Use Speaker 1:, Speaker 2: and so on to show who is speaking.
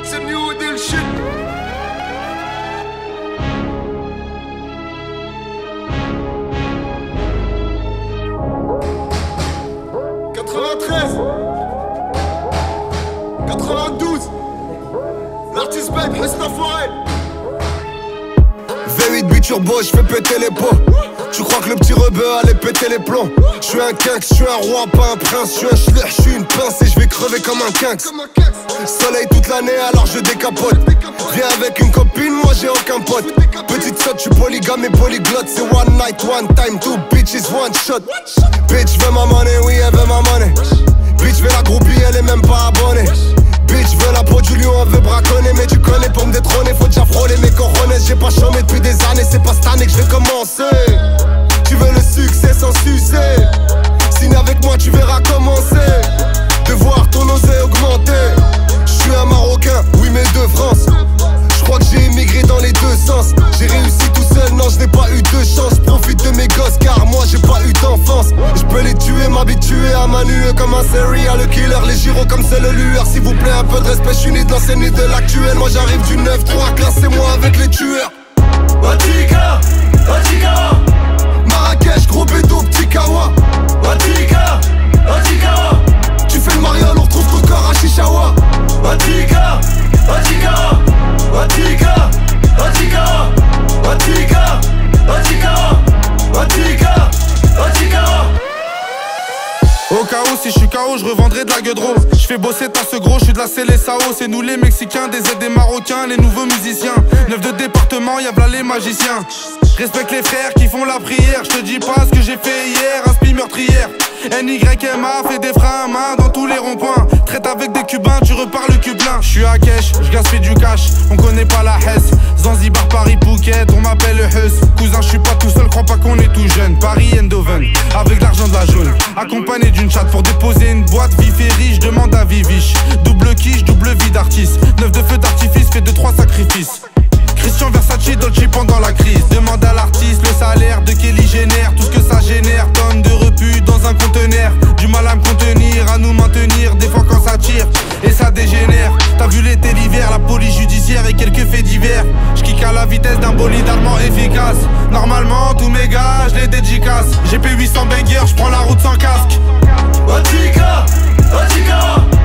Speaker 1: c'est New Deal shit. L'artiste bête, reste la forêt.
Speaker 2: V8 biturbo, je fais péter les pots. Tu crois que le petit rebeu allait péter les plombs? Je suis un quinque, je suis un roi, pas un prince. Je suis un schluch, je suis une pince et je vais crever comme un quinque. Soleil toute l'année, alors je décapote. Viens avec une copine, moi j'ai aucun pote. Petite sotte, je suis polygame et polyglotte. C'est one night, one time, two bitches, one shot. Bitch veut ma money, oui elle veut ma money. Bitch veut la groupie, elle est même pas abonnée. Bitch veut la peau du lion, elle veut braconner. Mais tu connais pour me détrôner, faut déjà frôler mes cojones. J'ai pas chômé depuis des années, c'est pas cette année que je vais commencer. Tu veux le succès sans sucer? Signe avec moi, tu verras commencer. De voir ton osé augmenter. Je suis un Marocain, oui mais de France. Je crois que j'ai immigré dans les deux sens. J'ai réussi tout seul, non je n'ai pas eu de chance. Profite de mes gosses car moi j'ai pas eu d'enfance. Je peux les tuer, m'habituer à manuer comme un serial killer. Les gyros comme c'est le lueur. S'il vous plaît un peu de respect, je suis ni de l'ancienne ni de l'actuel. Moi j'arrive du 9-3, classez-moi avec les tueurs.
Speaker 3: Watika, Watika,
Speaker 2: Marrakech, gros bédo, petit kawa.
Speaker 3: Watika, Watika,
Speaker 2: Tu fais le mariole, on retrouve ton corps à Chichawa.
Speaker 3: Watika, Watika, Watika, Watika, Watika, Watika, Watika, Watika.
Speaker 4: Au cas où si je suis KO, je revendrai de la gueudreau. Je fais bosser ta ce gros, je suis de la Célessao. C'est nous les Mexicains, des aides des Marocains, les nouveaux musiciens. 9 de département, y'a v'là les magiciens. Respecte les frères qui font la prière. Je te dis pas ce que j'ai fait hier, un spi meurtrière. NYMA fait des freins à main dans tous les ronds-points. Traite avec des cubains, tu repars le cublin. Je suis à Kesh, je gaspille du cash. On connaît pas la Hesse. Zanzibar, Paris, Phuket, on m'appelle le Huss. Cousin, je suis pas tout seul, crois pas qu'on est tout jeune. Paris, Eindhoven, avec l'argent de la jaune. Accompagné d'une chatte pour déposer une boîte. Vif et riche, demande à Viviche. Double quiche, double vie d'artiste. 9 de feu d'artifice, fait 2-3 sacrifices. Christian Versace, Dolce pendant la crise. Demande à l'artiste le salaire de Kelly génère. Tout ce que ça génère, tonnes de repu dans un conteneur. Du mal à me contenir, à nous maintenir. Des fois quand ça tire et ça dégénère. T'as vu l'été, l'hiver, la police judiciaire et quelques faits divers. J'kick à la vitesse d'un bolide allemand efficace. Normalement tous mes gars, je les dédicace. GP 800 bangers, j'prends la route sans casque.
Speaker 3: Watika, Watika,